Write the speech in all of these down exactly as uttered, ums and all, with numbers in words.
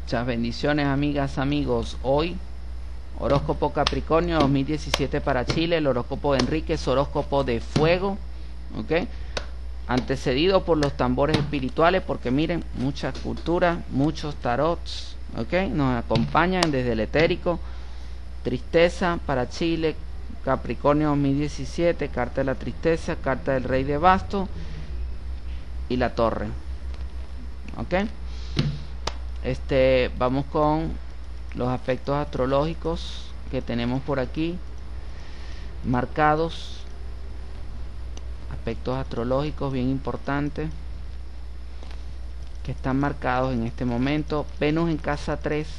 Muchas bendiciones, amigas, amigos. Hoy, horóscopo Capricornio dos mil diecisiete para Chile. El horóscopo de Enrique es horóscopo de fuego, ¿ok? Antecedido por los tambores espirituales, porque miren, muchas culturas, muchos tarots, ¿ok? Nos acompañan desde el etérico. Tristeza para Chile, Capricornio dos mil diecisiete, carta de la tristeza, carta del rey de bastos y la torre, ¿ok? Este, vamos con los aspectos astrológicos que tenemos por aquí marcados. Aspectos astrológicos bien importantes que están marcados en este momento. Venus en casa tres,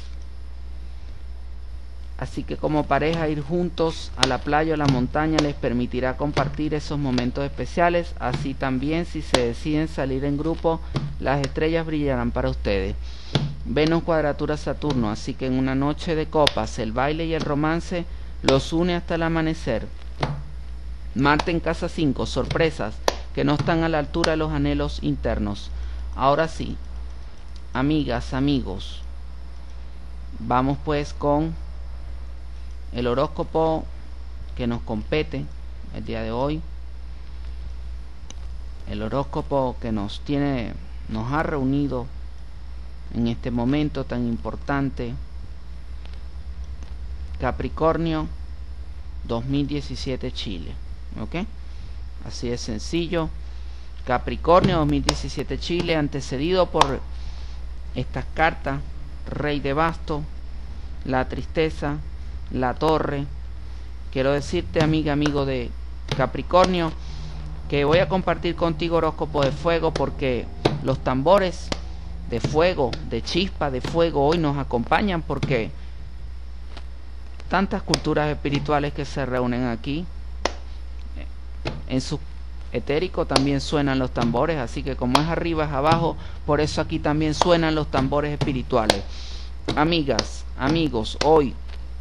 así que como pareja ir juntos a la playa o a la montaña les permitirá compartir esos momentos especiales. Así también si se deciden salir en grupo, las estrellas brillarán para ustedes. Venus cuadratura Saturno, así que en una noche de copas el baile y el romance los une hasta el amanecer. Marte en casa cinco, sorpresas que no están a la altura de los anhelos internos. Ahora sí, amigas, amigos, vamos pues con el horóscopo que nos compete el día de hoy. El horóscopo que nos tiene, nos ha reunido en este momento tan importante. Capricornio dos mil diecisiete Chile, ¿ok? Así de sencillo. Capricornio dos mil diecisiete Chile, antecedido por estas cartas: rey de bastos, la tristeza, la torre. Quiero decirte, amiga, amigo de Capricornio, que voy a compartir contigo horóscopo de fuego, porque los tambores de fuego, de chispa, de fuego hoy nos acompañan, porque tantas culturas espirituales que se reúnen aquí, en su etérico también suenan los tambores, así que como es arriba es abajo, por eso aquí también suenan los tambores espirituales. Amigas, amigos, hoy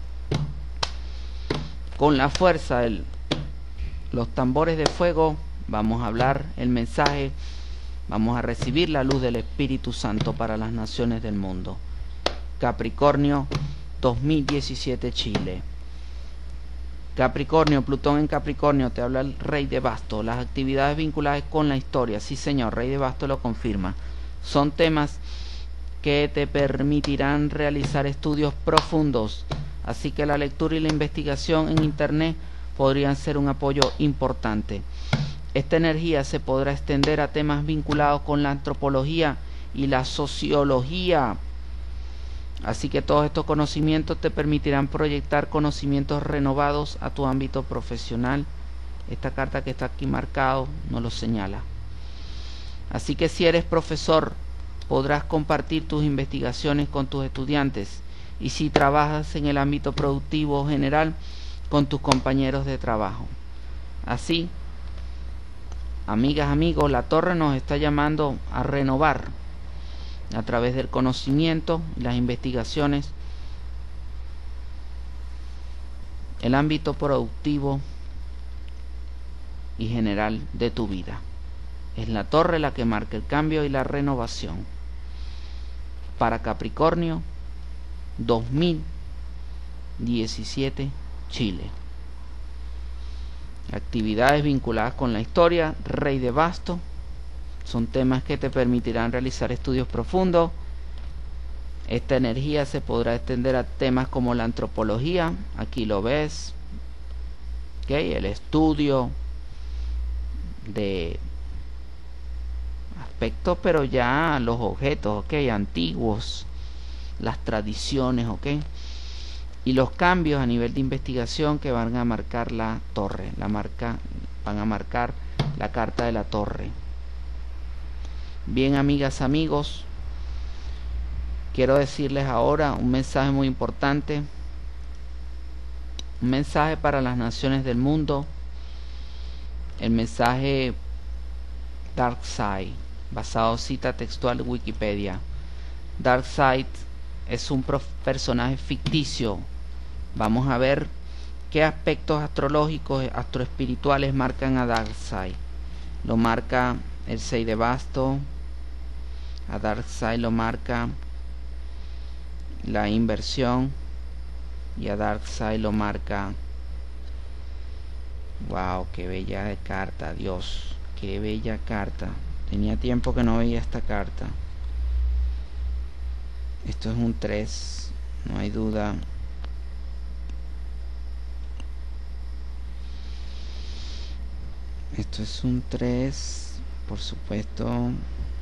con la fuerza de los tambores de fuego vamos a hablar el mensaje. Vamos a recibir la luz del Espíritu Santo para las naciones del mundo. Capricornio dos mil diecisiete Chile. Capricornio, Plutón en Capricornio, te habla el rey de bastos. Las actividades vinculadas con la historia, sí señor, rey de bastos lo confirma. Son temas que te permitirán realizar estudios profundos, así que la lectura y la investigación en internet podrían ser un apoyo importante. Esta energía se podrá extender a temas vinculados con la antropología y la sociología. Así que todos estos conocimientos te permitirán proyectar conocimientos renovados a tu ámbito profesional. Esta carta que está aquí marcado nos lo señala. Así que si eres profesor, podrás compartir tus investigaciones con tus estudiantes. Y si trabajas en el ámbito productivo general, con tus compañeros de trabajo. Así, amigas, amigos, la torre nos está llamando a renovar a través del conocimiento y las investigaciones el ámbito productivo y general de tu vida. Es la torre la que marca el cambio y la renovación. Para Capricornio dos mil diecisiete Chile. Actividades vinculadas con la historia, rey de bastos, son temas que te permitirán realizar estudios profundos. Esta energía se podrá extender a temas como la antropología, aquí lo ves, ¿okay? El estudio de aspectos, pero ya los objetos, ¿okay? Antiguos, las tradiciones, ¿okay? Y los cambios a nivel de investigación que van a marcar la torre, la marca, van a marcar la carta de la torre. Bien, amigas, amigos, quiero decirles ahora un mensaje muy importante, un mensaje para las naciones del mundo, el mensaje Darkseid, basado en cita textual de Wikipedia. Darkseid es un personaje ficticio. Vamos a ver qué aspectos astrológicos, astroespirituales marcan a Darkseid. Lo marca el seis de bastos, a Darkseid lo marca la inversión, y a Darkseid lo marca. Wow, qué bella carta, Dios, qué bella carta. Tenía tiempo que no veía esta carta. Esto es un tres, no hay duda. Esto es un tres, por supuesto.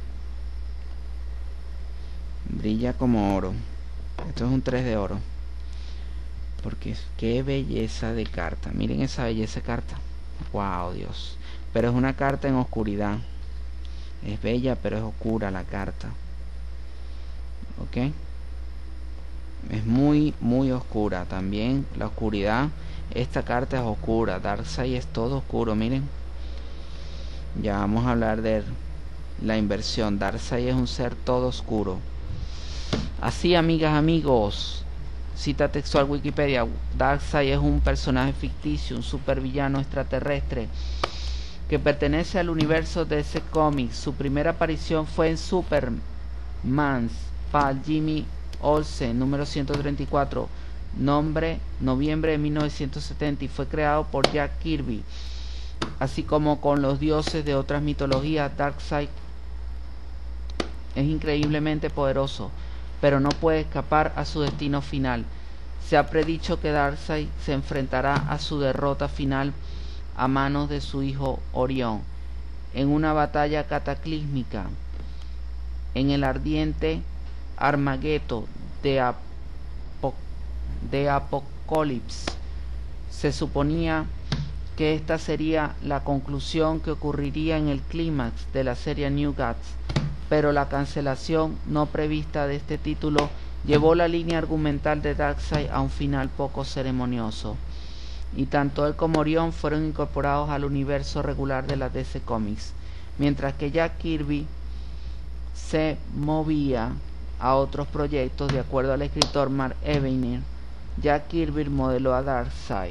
Brilla como oro. Esto es un tres de oro. Porque qué belleza de carta. Miren esa belleza de carta. Wow, Dios. Pero es una carta en oscuridad. Es bella, pero es oscura la carta. Ok. Es muy, muy oscura. También la oscuridad. Esta carta es oscura. Darkseid es todo oscuro. Miren. Ya vamos a hablar de la inversión. Darkseid es un ser todo oscuro. Así, amigas, amigos, cita textual Wikipedia. Darkseid es un personaje ficticio, un supervillano extraterrestre que pertenece al universo de D C Comics. Su primera aparición fue en Superman's Pal Jimmy Olsen número ciento treinta y cuatro, nombre noviembre de mil novecientos setenta, y fue creado por Jack Kirby. Así como con los dioses de otras mitologías, Darkseid es increíblemente poderoso, pero no puede escapar a su destino final. Se ha predicho que Darkseid se enfrentará a su derrota final a manos de su hijo Orión, en una batalla cataclísmica en el ardiente Armageddon de, Apo de Apocalipsis. Se suponía que esta sería la conclusión que ocurriría en el clímax de la serie New Gods, pero la cancelación no prevista de este título llevó la línea argumental de Darkseid a un final poco ceremonioso, y tanto él como Orión fueron incorporados al universo regular de la D C Comics, mientras que Jack Kirby se movía a otros proyectos. De acuerdo al escritor Mark Evanier, Jack Kirby modeló a Darkseid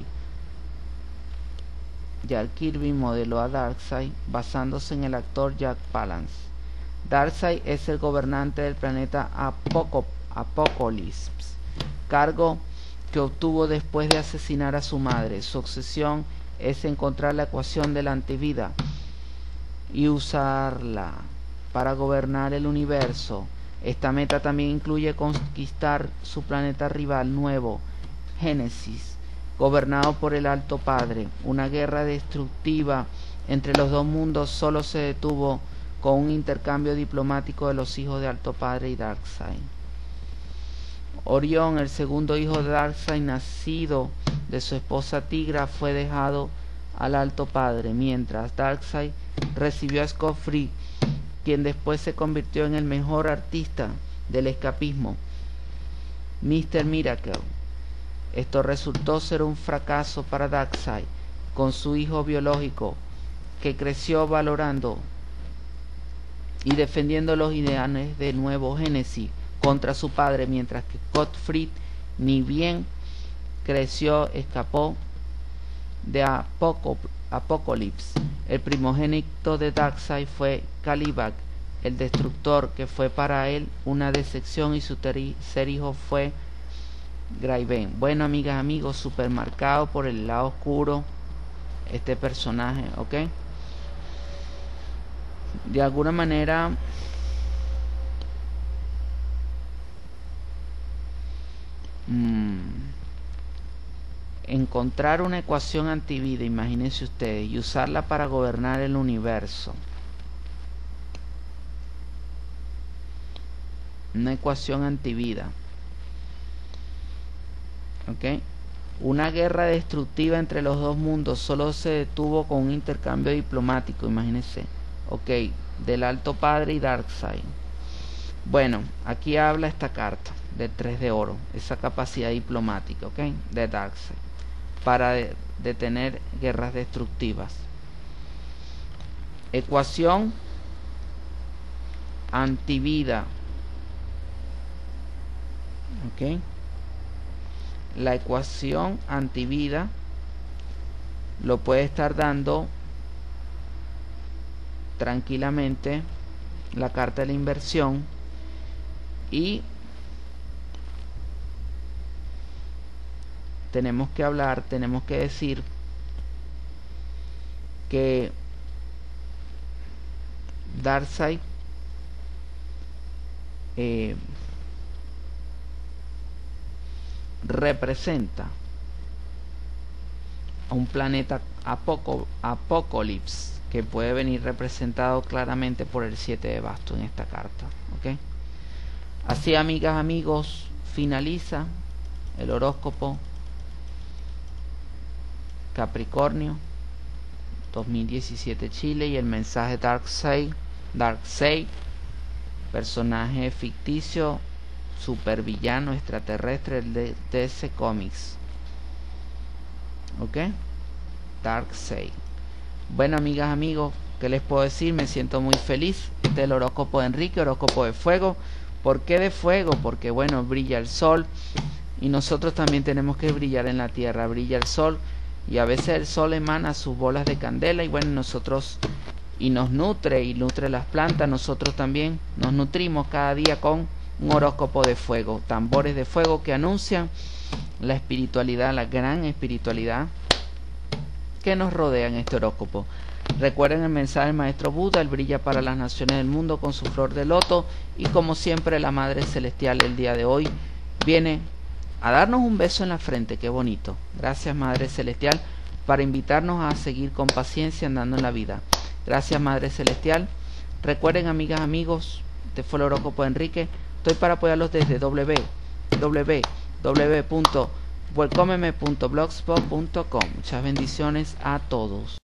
Jack Kirby modeló a Darkseid basándose en el actor Jack Palance. Darkseid es el gobernante del planeta Apokolips, cargo que obtuvo después de asesinar a su madre. Su obsesión es encontrar la ecuación de la antivida y usarla para gobernar el universo. Esta meta también incluye conquistar su planeta rival nuevo, Génesis, gobernado por el Alto Padre. Una guerra destructiva entre los dos mundos solo se detuvo con un intercambio diplomático de los hijos de Alto Padre y Darkseid. Orión, el segundo hijo de Darkseid, nacido de su esposa Tigra, fue dejado al Alto Padre, mientras Darkseid recibió a Scott Free, quien después se convirtió en el mejor artista del escapismo, míster Miracle. Esto resultó ser un fracaso para Darkseid, con su hijo biológico, que creció valorando y defendiendo los ideales de nuevo Génesis contra su padre, mientras que Gottfried, ni bien creció, escapó de Apokolips. El primogénito de Darkseid fue Kalibak, el destructor, que fue para él una decepción, y su tercer hijo fue Graven. Bueno, amigas, amigos, super marcado por el lado oscuro este personaje, ¿ok? De alguna manera mmm, encontrar una ecuación antivida, imagínense ustedes, y usarla para gobernar el universo. Una ecuación antivida, ¿ok? Una guerra destructiva entre los dos mundos solo se detuvo con un intercambio diplomático, imagínense, ok, del Alto Padre y Darkseid. Bueno, aquí habla esta carta de tres de oro, esa capacidad diplomática, ok, de Darkseid para de, detener guerras destructivas. Ecuación antivida, ok. La ecuación antivida lo puede estar dando tranquilamente la carta de la inversión, y tenemos que hablar, tenemos que decir que Darkseid eh, representa a un planeta apoco, apocalipsis que puede venir representado claramente por el siete de bastos en esta carta. ¿Okay? Así, amigas, amigos, finaliza el horóscopo Capricornio dos mil diecisiete Chile y el mensaje Darkseid, Darkseid, personaje ficticio, supervillano extraterrestre de D C Comics. Ok, Darkseid. Bueno, amigas, amigos, ¿qué les puedo decir? Me siento muy feliz. Este es el horóscopo de Enrique, horóscopo de fuego. ¿Por qué de fuego? Porque bueno, brilla el sol y nosotros también tenemos que brillar en la tierra. Brilla el sol y a veces el sol emana sus bolas de candela y bueno, nosotros y nos nutre y nutre las plantas. Nosotros también nos nutrimos cada día con un horóscopo de fuego, tambores de fuego que anuncian la espiritualidad, la gran espiritualidad que nos rodea en este horóscopo. Recuerden el mensaje del maestro Buda: él brilla para las naciones del mundo con su flor de loto, y como siempre la Madre Celestial el día de hoy viene a darnos un beso en la frente. Qué bonito. Gracias, Madre Celestial, para invitarnos a seguir con paciencia andando en la vida. Gracias, Madre Celestial. Recuerden, amigas, amigos, este fue el horóscopo de Enrique. Estoy para apoyarlos desde w w w punto welcomeme punto blogspot punto com. Muchas bendiciones a todos.